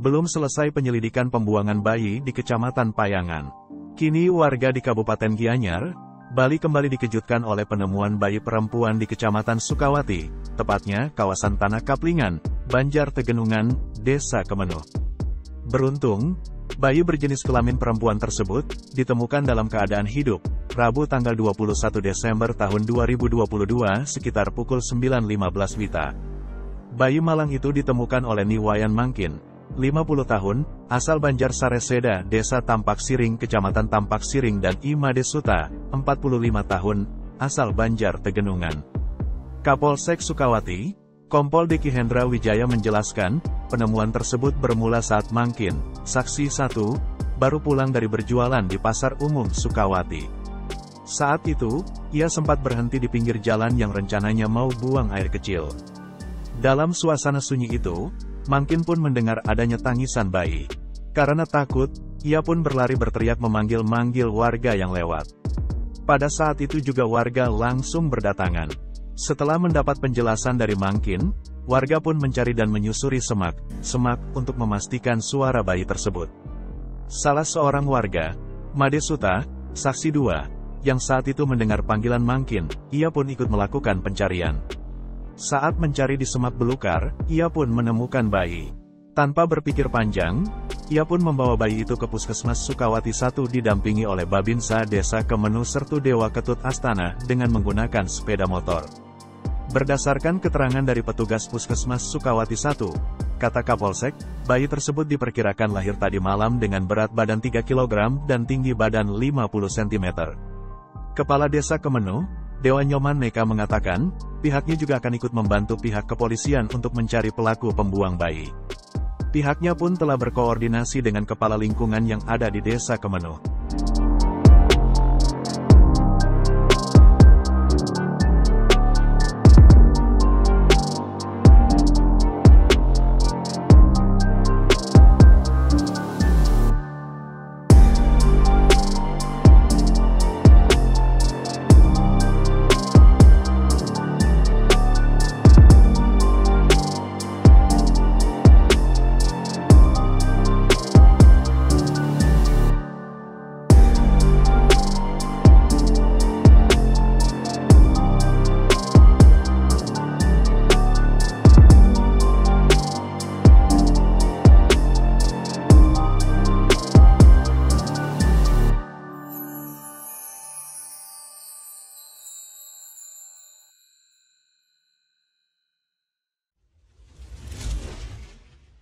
belum selesai penyelidikan pembuangan bayi di Kecamatan Payangan. Kini warga di Kabupaten Gianyar, Bali kembali dikejutkan oleh penemuan bayi perempuan di Kecamatan Sukawati, tepatnya kawasan Tanah Kaplingan, Banjar Tegenungan, Desa Kemenuh. Beruntung, bayi berjenis kelamin perempuan tersebut ditemukan dalam keadaan hidup, Rabu tanggal 21 Desember tahun 2022 sekitar pukul 9.15 WITA. Bayi malang itu ditemukan oleh Niwayan Mangkin, 50 tahun, asal Banjar Sareseda, Desa Tampak Siring, Kecamatan Tampak Siring dan Imade Suta, 45 tahun, asal Banjar Tegenungan. Kapolsek Sukawati, Kompol Deki Hendra Wijaya menjelaskan, penemuan tersebut bermula saat Mangkin, saksi 1, baru pulang dari berjualan di Pasar Umum Sukawati. Saat itu, ia sempat berhenti di pinggir jalan yang rencananya mau buang air kecil. Dalam suasana sunyi itu, Mangkin pun mendengar adanya tangisan bayi. Karena takut, ia pun berlari berteriak memanggil-manggil warga yang lewat. Pada saat itu juga warga langsung berdatangan. Setelah mendapat penjelasan dari Mangkin, warga pun mencari dan menyusuri semak untuk memastikan suara bayi tersebut. Salah seorang warga, Made Suta, saksi 2, yang saat itu mendengar panggilan Mangkin, ia pun ikut melakukan pencarian. Saat mencari di semak belukar, ia pun menemukan bayi. Tanpa berpikir panjang, ia pun membawa bayi itu ke Puskesmas Sukawati 1 didampingi oleh Babinsa Desa Kemenuh Sertu Dewa Ketut Astana dengan menggunakan sepeda motor. Berdasarkan keterangan dari petugas Puskesmas Sukawati 1, kata Kapolsek, bayi tersebut diperkirakan lahir tadi malam dengan berat badan 3 kg dan tinggi badan 50 cm. Kepala Desa Kemenuh, Dewa Nyoman Meka mengatakan, pihaknya juga akan ikut membantu pihak kepolisian untuk mencari pelaku pembuang bayi. Pihaknya pun telah berkoordinasi dengan kepala lingkungan yang ada di Desa Kemenuh.